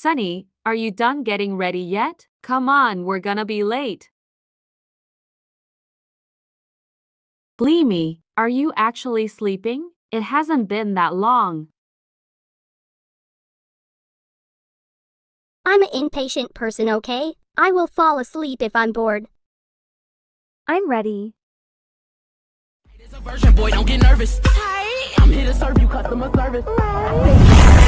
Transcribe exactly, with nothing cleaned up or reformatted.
Sunny, are you done getting ready yet? Come on, we're gonna be late. Bleemy, are you actually sleeping? It hasn't been that long. I'm an impatient person, okay? I will fall asleep if I'm bored. I'm ready. Boy, don't get nervous. I'm here to serve you customer service.